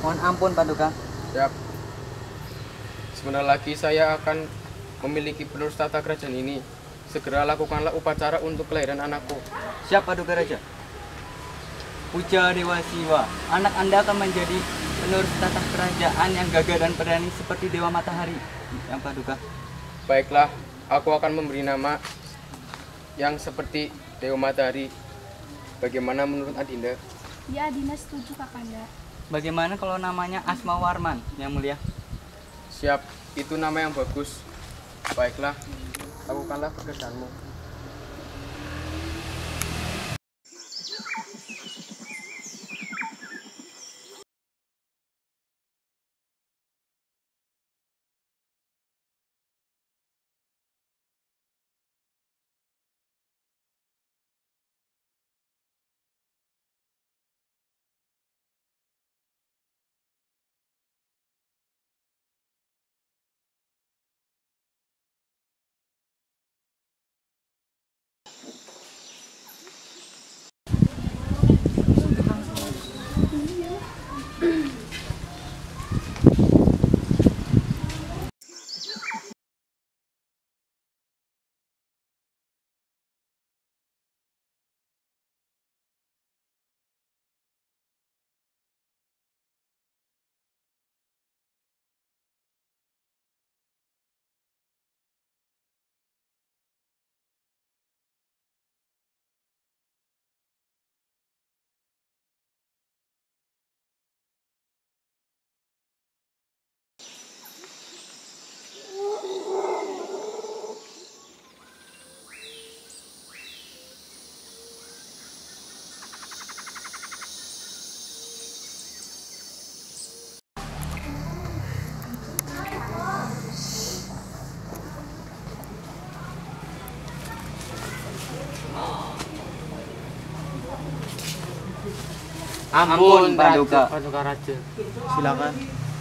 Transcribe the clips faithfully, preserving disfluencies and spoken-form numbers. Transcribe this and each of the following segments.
Mohon ampun, Paduka. Siap. Sebentar lagi saya akan memiliki penerus tata kerajaan ini. Segera lakukanlah upacara untuk kelahiran anakku. Siap, Paduka Raja. Puja Dewa Siwa, anak Anda akan menjadi penerus tata kerajaan yang gagah dan berani seperti Dewa Matahari, yang Paduka. Baiklah, aku akan memberi nama yang seperti Dewa Matahari. Bagaimana menurut Adinda? Ya, Adinda setuju, Kakanda. Bagaimana kalau namanya Asma Warman, yang mulia? Siap, itu nama yang bagus. Baiklah, lakukanlah pekerjaanmu. Ampun, Paduka. Paduka Raja. Silakan.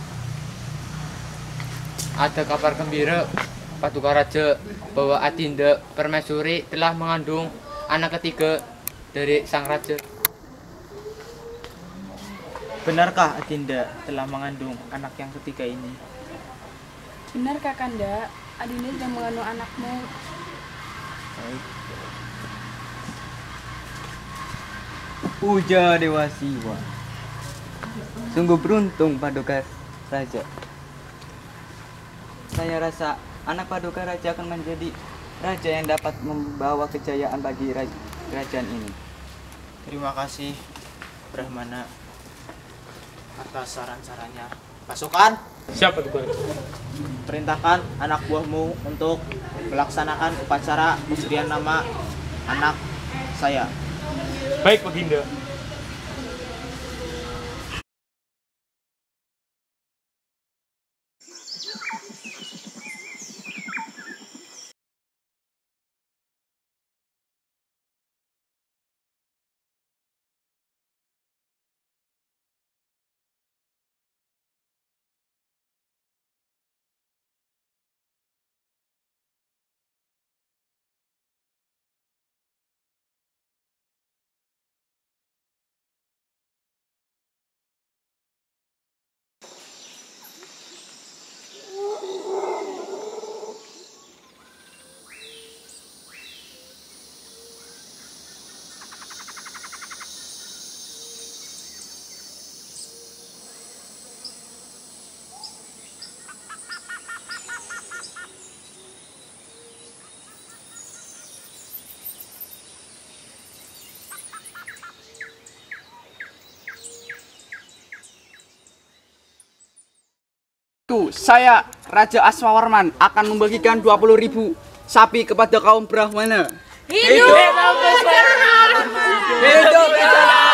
Ada kabar gembira, Paduka Raja, bahwa Adinda Permaisuri telah mengandung anak ketiga dari sang raja. Benarkah Adinda telah mengandung anak yang ketiga ini? Benar, Kakanda. Adinda sudah mengandung anakmu. Baik. Puja Dewa Siwa. Sungguh beruntung, Paduka Raja. Saya rasa anak Paduka Raja akan menjadi raja yang dapat membawa kejayaan bagi raj- kerajaan ini. Terima kasih, Brahmana, atas saran-sarannya. Pasukan, Siap, Paduka Raja. perintahkan anak buahmu untuk melaksanakan upacara pemberian nama anak saya. Baik, Baginda. Saya, Raja Aswawarman, akan membagikan dua puluh ribu sapi kepada kaum Brahmana. Hidup! Hidup! Hidup!